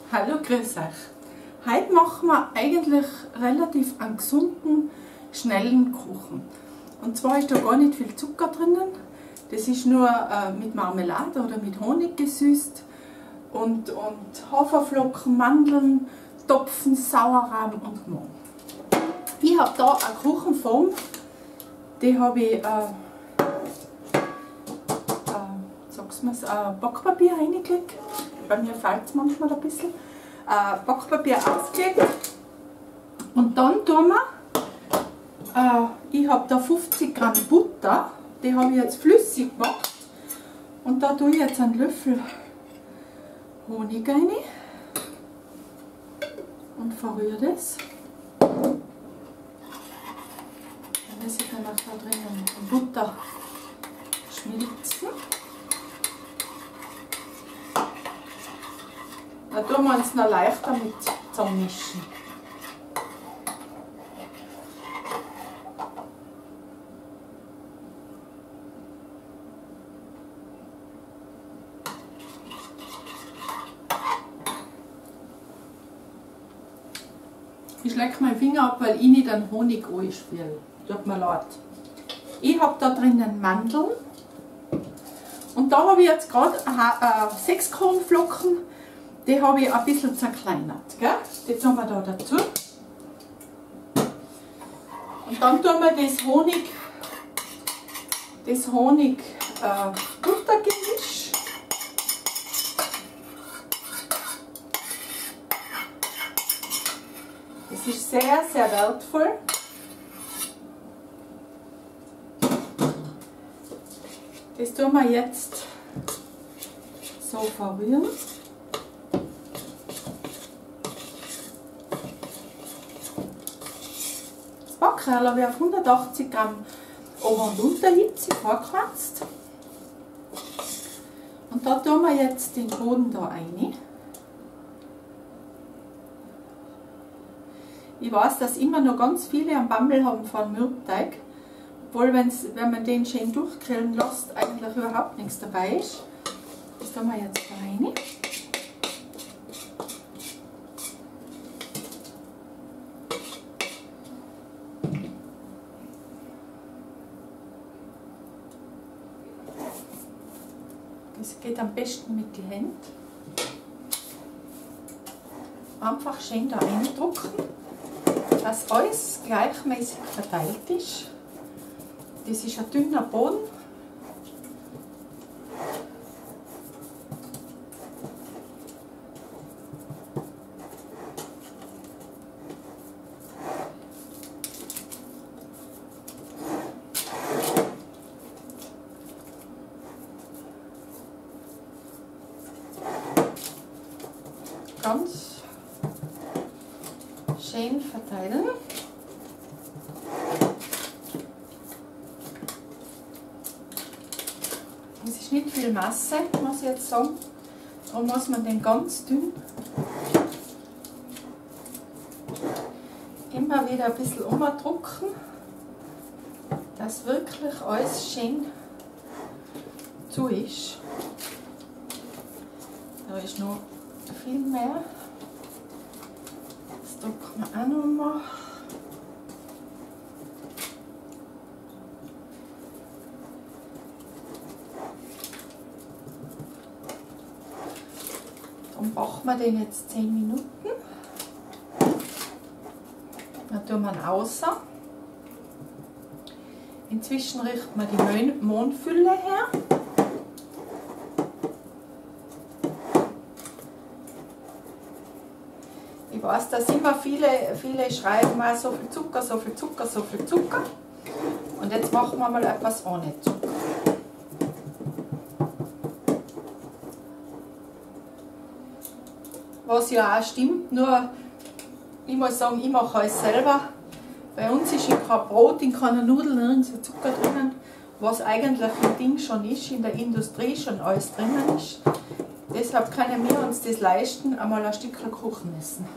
Hallo, grüß euch. Heute machen wir eigentlich relativ einen gesunden, schnellen Kuchen. Und zwar ist da gar nicht viel Zucker drinnen. Das ist nur mit Marmelade oder mit Honig gesüßt. Und Haferflocken, Mandeln, Topfen, Sauerrahm und Mohn. Ich habe da eine Kuchenform, die habe ich Backpapier reingelegt. Bei mir fällt es manchmal ein bisschen. Backpapier ausgelegt. Und dann tun wir, ich habe da 50 Gramm Butter, die habe ich jetzt flüssig gemacht. Und da tue ich jetzt einen Löffel Honig rein und verrühre das. Dann lasse ich dann auch da drinnen die Butter schmilzen. Da tun wir uns noch leichter mit zusammenmischen. Ich schlecke meinen Finger ab, weil ich nicht einen Honig einspiele. Tut mir leid. Ich habe da drinnen Mandeln. Und da habe ich jetzt gerade 6 Cornflocken. Die habe ich ein bisschen zerkleinert. Gell? Die tun wir da dazu. Und dann tun wir das Honig-Buttergemisch. Das ist sehr, sehr wertvoll. Das tun wir jetzt so verrühren. Backerl habe ich auf 180 Gramm Ober- und Unterhitze vorgeheizt. Und da tun wir jetzt den Boden da rein. Ich weiß, dass immer noch ganz viele einen Bammel haben von Mürbeteig, obwohl wenn man den schön durchgrillen lässt, eigentlich überhaupt nichts dabei ist. Das tun wir jetzt da rein. Das geht am besten mit den Händen. Einfach schön da reindrücken, dass alles gleichmäßig verteilt ist. Das ist ein dünner Boden. Ganz schön verteilen. Es ist nicht viel Masse, muss ich jetzt sagen. Darum muss man den ganz dünn immer wieder ein bisschen umdrücken, dass wirklich alles schön zu ist. Da ist noch viel mehr. Das drücken wir auch noch mal. Dann backen wir den jetzt 10 Minuten. Dann tun wir ihn außer. Inzwischen richten wir die Mohnfülle her. Ich weiß, dass immer viele schreiben, so viel Zucker, so viel Zucker, so viel Zucker. Und jetzt machen wir mal etwas ohne Zucker. Was ja auch stimmt, nur ich muss sagen, ich mache alles selber. Bei uns ist in kein Brot, in keiner Nudel nirgends Zucker drinnen, was eigentlich im Ding schon ist, in der Industrie schon alles drinnen ist. Deshalb können wir uns das leisten, einmal ein Stückchen Kuchen essen.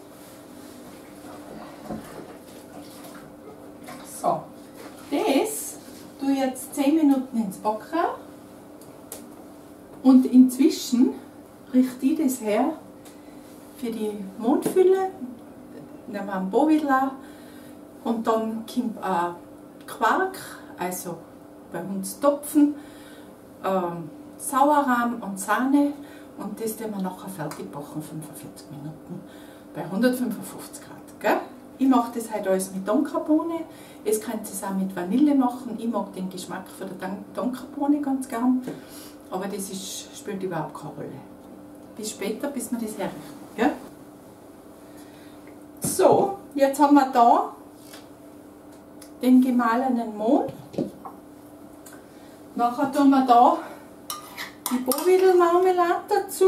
So, das tue ich jetzt 10 Minuten ins Backen und inzwischen richte ich das her für die Mondfülle. Nehmen wir einen Bovidel an. Und dann kommt Quark, also bei uns Topfen, Sauerrahm und Sahne. Und das tun wir nachher fertig backen, 45 Minuten, bei 155 Grad. Gell? Ich mache das heute alles mit Tonkabohne. Jetzt könnt ihr es auch mit Vanille machen. Ich mag den Geschmack von der Tonkabohne ganz gern. Aber das spielt überhaupt keine Rolle. Bis später, bis wir das herrichten. Gell? So, jetzt haben wir da den gemahlenen Mohn. Nachher tun wir da die Bovidelmarmelade dazu.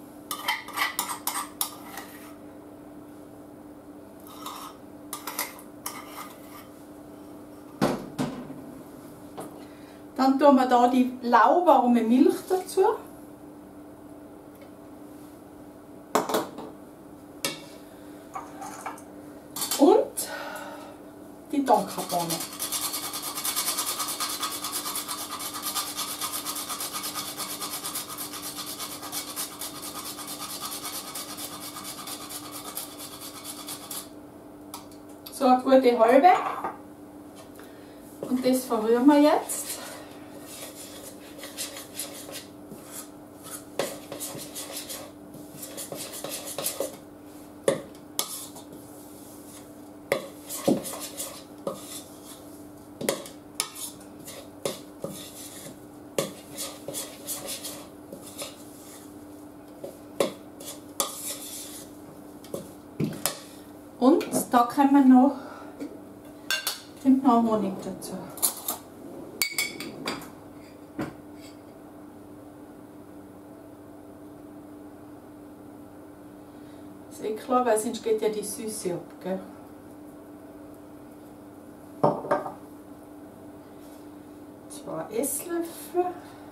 Dann tun wir da die lauwarme Milch dazu. Und die Tonkabohne. So eine gute halbe. Und das verrühren wir jetzt. Und da kommen noch Honig dazu. Ist eh klar, weil sonst geht ja die Süße ab, gell? 2 Esslöffel.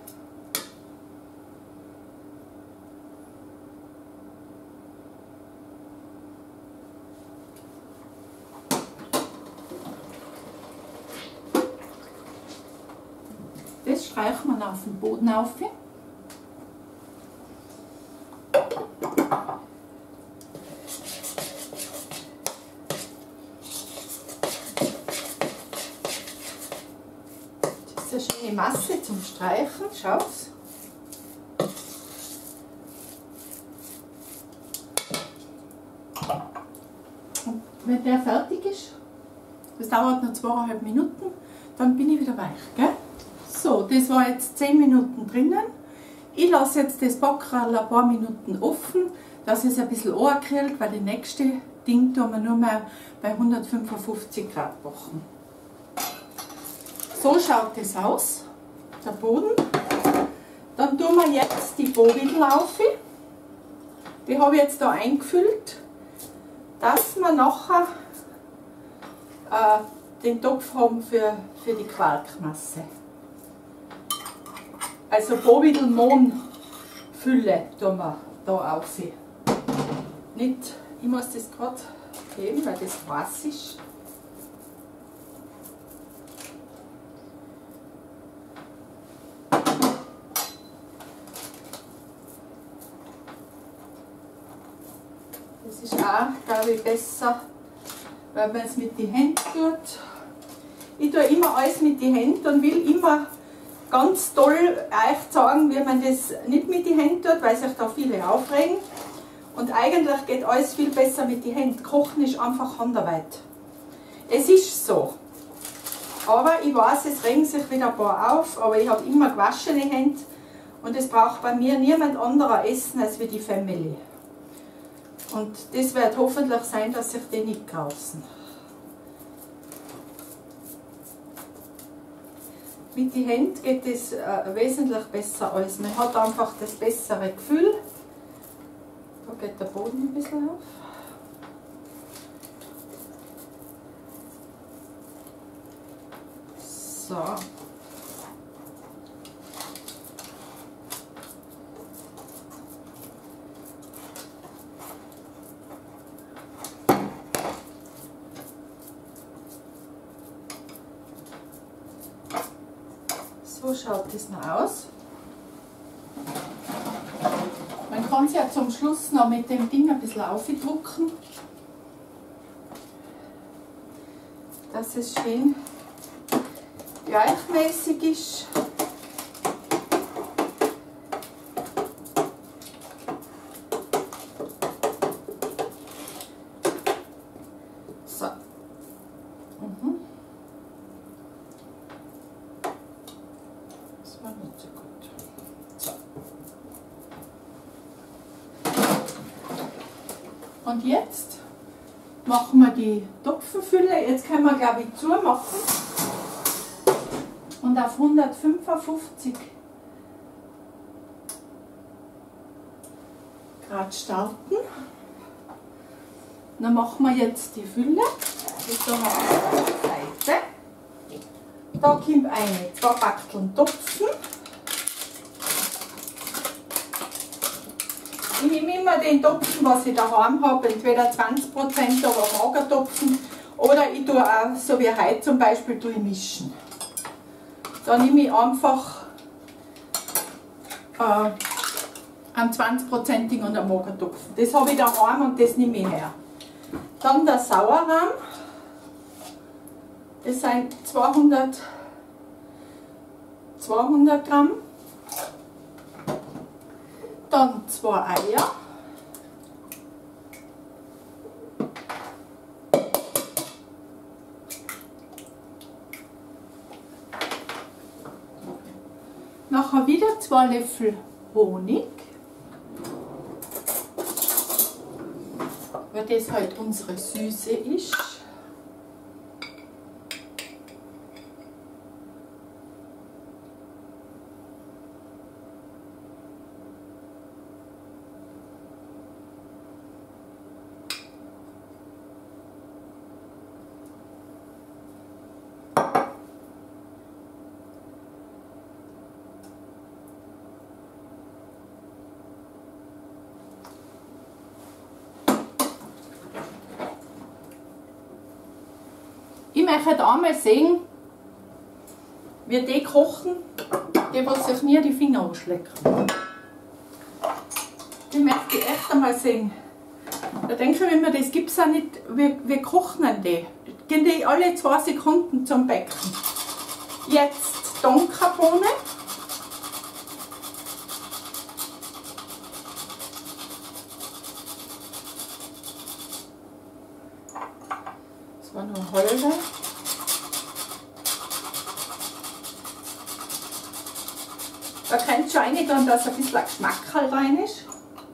Das streichen wir auf den Boden auf. Das ist eine schöne Masse zum Streichen, schaut's. Und wenn der fertig ist, das dauert noch 2,5 Minuten, dann bin ich wieder weich, gell? So, das war jetzt 10 Minuten drinnen. Ich lasse jetzt das Backerl ein paar Minuten offen, dass es ein bisschen ankühlt, weil das nächste Ding tun wir nur mehr bei 155 Grad backen. So schaut das aus, der Boden. Dann tun wir jetzt die Bovidel auf. Die habe ich jetzt da eingefüllt, dass wir nachher den Topf haben für die Quarkmasse. Also Bovidel-Mohn-Fülle tun wir da auf. Nicht, ich muss das gerade geben, weil das heiß ist. Das ist auch, glaube ich, besser, weil man es mit den Händen tut. Ich tue immer alles mit den Händen und will immer ganz toll euch zeigen, wie man das nicht mit den Händen tut, weil sich da viele aufregen. Und eigentlich geht alles viel besser mit den Händen. Kochen ist einfach Handarbeit. Es ist so. Aber ich weiß, es regen sich wieder ein paar auf, aber ich habe immer gewaschene Hände und es braucht bei mir niemand anderer essen als wie die Family. Und das wird hoffentlich sein, dass sich die nicht grausen. Mit den Händen geht es wesentlich besser als. Man hat einfach das bessere Gefühl. Da geht der Boden ein bisschen auf. So. So schaut das noch aus. Man kann es ja zum Schluss noch mit dem Ding ein bisschen aufdrucken, dass es schön gleichmäßig ist. So. Das war nicht so gut. So. Und jetzt machen wir die Topfenfülle. Jetzt können wir, glaube ich, zumachen und auf 155 Grad starten. Dann machen wir jetzt die Fülle. Das tun wir auf der Seite. Da kommt eine 2 Backeln Topfen. Ich nehme immer den Topfen, was ich daheim habe, entweder 20% oder Magertopfen, oder ich tue auch, so wie heute zum Beispiel, tue ich mischen. Da nehme ich einfach einen 20%igen und einen Magertopfen. Das habe ich daheim und das nehme ich her. Dann der Sauerrahm. Das sind 200 Gramm. Dann 2 Eier. Nachher wieder 2 Löffel Honig, weil das halt unsere Süße ist. Ich möchte einmal sehen, wie die kochen, die sich nie die Finger anschlecken. Die möchte ich echt einmal sehen. Da denke ich mir, das gibt es auch nicht, wie kochen die? Gehen die alle 2 Sekunden zum Backen. Jetzt Tonkabohnen. Das war nur eine halbe. Da könnt ihr schon reintun, dass ein bisschen Geschmack rein ist.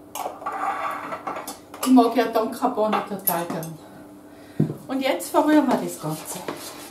Ich mag ja Tonkabohnen total gern. Und jetzt verrühren wir das Ganze.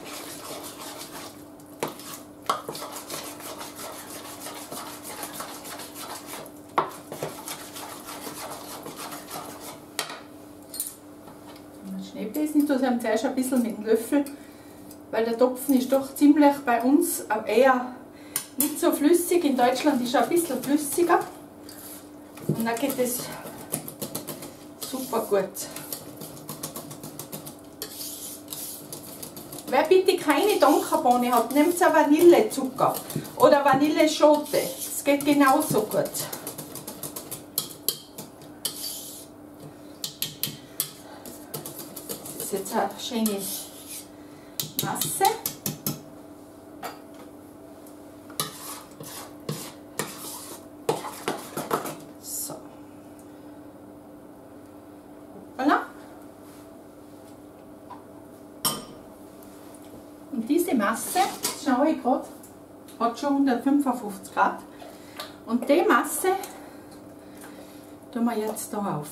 Schneebesen, ich tue es zuerst ein bisschen mit dem Löffel, weil der Topfen ist doch ziemlich bei uns eher nicht so flüssig. In Deutschland ist er ein bisschen flüssiger. Und dann geht es super gut. Wer bitte keine Tonkabohne hat, nehmt ein Vanillezucker oder Vanilleschote. Das geht genauso gut. Das ist jetzt eine schöne Masse. So. Voilà. Und diese Masse, schaue ich gerade, hat schon 155 Grad. Und die Masse tun wir jetzt da rauf.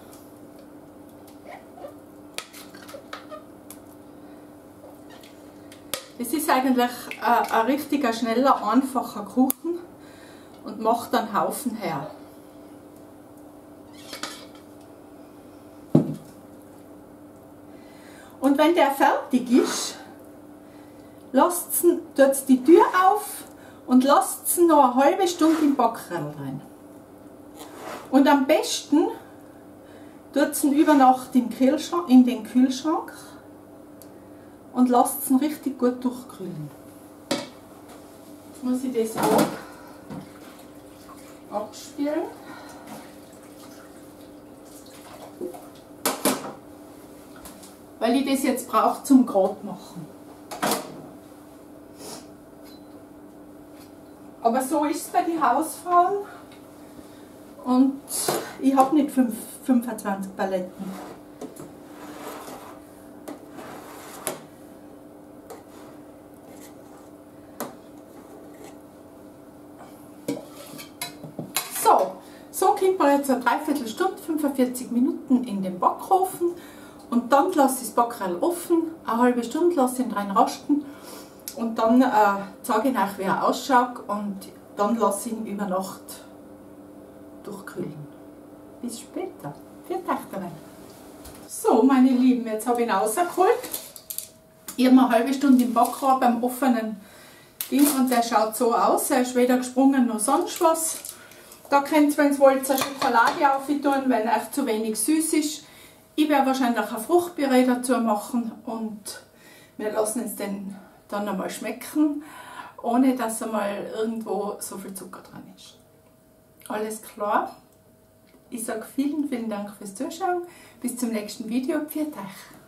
Das ist eigentlich ein richtiger, schneller, einfacher Kuchen und macht einen Haufen her. Und wenn der fertig ist, tut die Tür auf und lasst ihn noch eine halbe Stunde im Backrell rein. Und am besten tut ihn über Nacht in den Kühlschrank und lasst ihn richtig gut durchkühlen. Jetzt muss ich das auch abspülen. weil ich das jetzt brauche zum Grot machen. Aber so ist es bei den Hausfrauen und ich habe nicht 25 Paletten. So kommt man jetzt eine Dreiviertelstunde, 45 Minuten in den Backofen und dann lasse ich das Backerl offen, eine halbe Stunde lasse ich ihn rein rasten und dann zeige ich euch, wie er ausschaut und dann lasse ich ihn über Nacht durchkühlen. Bis später. Vielen Dank dabei. So, meine Lieben, jetzt habe ich ihn rausgeholt. Ich habe eine halbe Stunde im Backrohr beim offenen Ding und der schaut so aus. Er ist weder gesprungen noch sonst was. Da könnt ihr, wenn ihr wollt, eine Schokolade auf tun, wenn euch zu wenig süß ist. Ich werde wahrscheinlich ein Fruchtpüree dazu machen und wir lassen es dann einmal schmecken, ohne dass einmal irgendwo so viel Zucker dran ist. Alles klar? Ich sage vielen Dank fürs Zuschauen. Bis zum nächsten Video. Pfiat euch!